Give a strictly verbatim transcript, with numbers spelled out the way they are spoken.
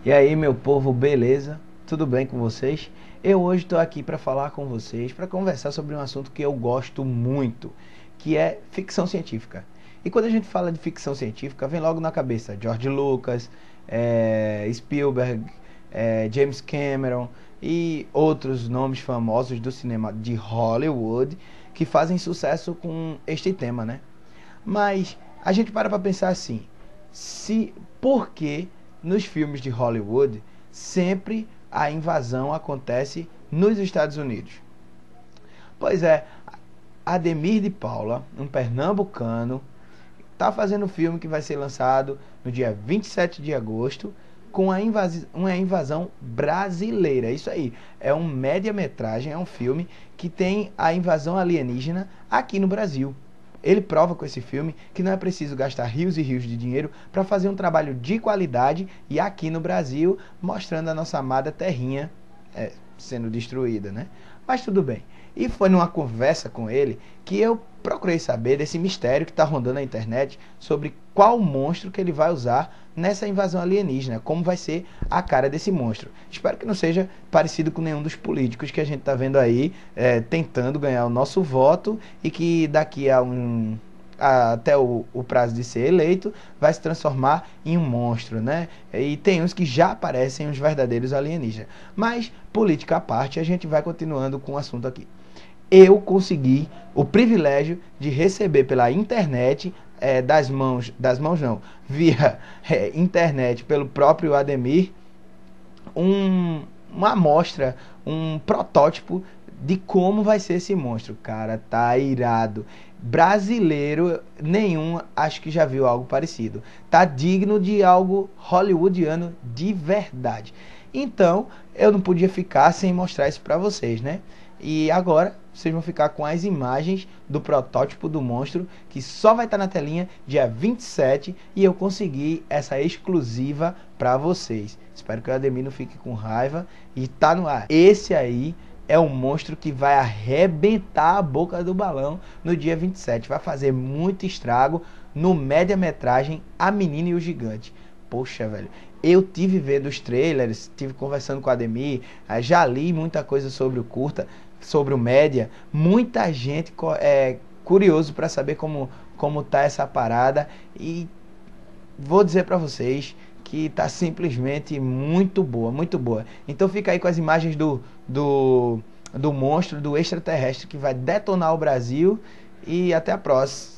E aí, meu povo, beleza? Tudo bem com vocês? Eu hoje estou aqui para falar com vocês, para conversar sobre um assunto que eu gosto muito, que é ficção científica. E quando a gente fala de ficção científica, vem logo na cabeça George Lucas, eh, Spielberg, eh, James Cameron e outros nomes famosos do cinema de Hollywood que fazem sucesso com este tema, né? Mas a gente para para pensar assim, se por que nos filmes de Hollywood sempre a invasão acontece nos Estados Unidos? Pois é, Ademir de Paula, um pernambucano, está fazendo um filme que vai ser lançado no dia vinte e sete de agosto com a invasi uma invasão brasileira. Isso aí, é um média-metragem, é um filme que tem a invasão alienígena aqui no Brasil. Ele prova com esse filme que não é preciso gastar rios e rios de dinheiro para fazer um trabalho de qualidade e aqui no Brasil, mostrando a nossa amada terrinha é, sendo destruída, né? Mas tudo bem. E foi numa conversa com ele que eu procurei saber desse mistério que está rondando na internet sobre qual monstro que ele vai usar nessa invasão alienígena, como vai ser a cara desse monstro. Espero que não seja parecido com nenhum dos políticos que a gente está vendo aí é, tentando ganhar o nosso voto e que daqui a um a, até o, o prazo de ser eleito vai se transformar em um monstro, né? E tem uns que já parecem os verdadeiros alienígenas. Mas política à parte, a gente vai continuando com o assunto aqui. Eu consegui o privilégio de receber pela internet, é, das mãos, das mãos não, via é, internet, pelo próprio Ademir, um, uma amostra, um protótipo de como vai ser esse monstro. Cara, tá irado. Brasileiro nenhum acho que já viu algo parecido. Tá digno de algo hollywoodiano de verdade. Então, eu não podia ficar sem mostrar isso pra vocês, né? E agora vocês vão ficar com as imagens do protótipo do monstro, que só vai estar na telinha dia vinte e sete, e eu consegui essa exclusiva para vocês. Espero que o Ademir não fique com raiva e tá no ar. Esse aí é um monstro que vai arrebentar a boca do balão no dia vinte e sete. Vai fazer muito estrago no média-metragem A Menina e o Gigante. Poxa, velho, eu tive vendo os trailers, tive conversando com o Ademir, já li muita coisa sobre o curta, sobre o média, muita gente é curioso para saber como, como tá essa parada, e vou dizer para vocês que tá simplesmente muito boa, muito boa. Então fica aí com as imagens do, do, do monstro, do extraterrestre que vai detonar o Brasil, e até a próxima.